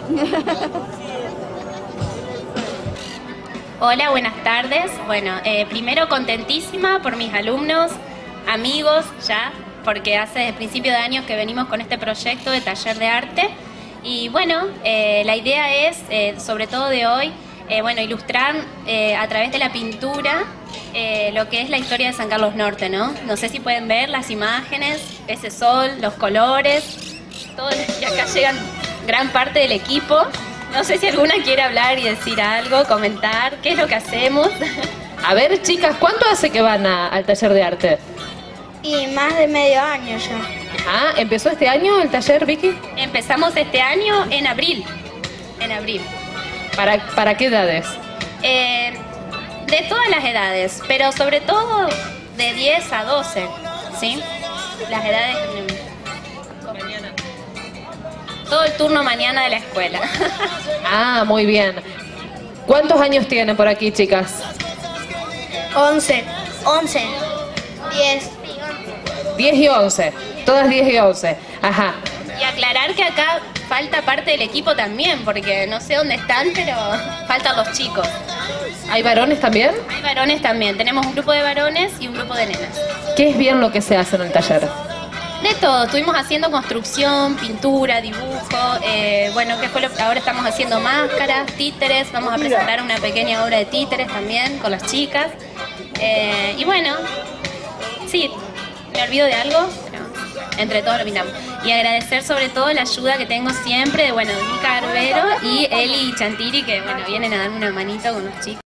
Hola, buenas tardes. Bueno, primero contentísima por mis alumnos, amigos ya, porque hace desde el principio de años que venimos con este proyecto de taller de arte. Y bueno, la idea es, sobre todo de hoy, bueno, ilustrar a través de la pintura lo que es la historia de San Carlos Norte, ¿no? No sé si pueden ver las imágenes, ese sol, los colores, todo, y acá llegan gran parte del equipo. No sé si alguna quiere hablar y decir algo, comentar, qué es lo que hacemos. A ver, chicas, ¿cuánto hace que van al taller de arte? Y más de medio año ya. Ah, ¿empezó este año el taller, Vicky? Empezamos este año en abril. En abril. ¿Para qué edades? De todas las edades, pero sobre todo de 10 a 12, ¿sí? Las edades... Todo el turno mañana de la escuela. Ah, muy bien. ¿Cuántos años tienen por aquí, chicas? 11, 10. 10 y 11. Todas 10 y 11. Ajá. Y aclarar que acá falta parte del equipo también, porque no sé dónde están, pero faltan los chicos. ¿Hay varones también? Hay varones también. Tenemos un grupo de varones y un grupo de nenas. ¿Qué es bien lo que se hace en el taller? De todo, estuvimos haciendo construcción, pintura, dibujo, bueno, ¿qué fue lo que ahora estamos haciendo? Máscaras, títeres, vamos a presentar una pequeña obra de títeres también con las chicas. Y bueno, sí, me olvido de algo, pero entre todos lo pintamos. Y agradecer sobre todo la ayuda que tengo siempre de, bueno, Mica Arbero y Eli Chantiri, que bueno, vienen a darme una manito con los chicos.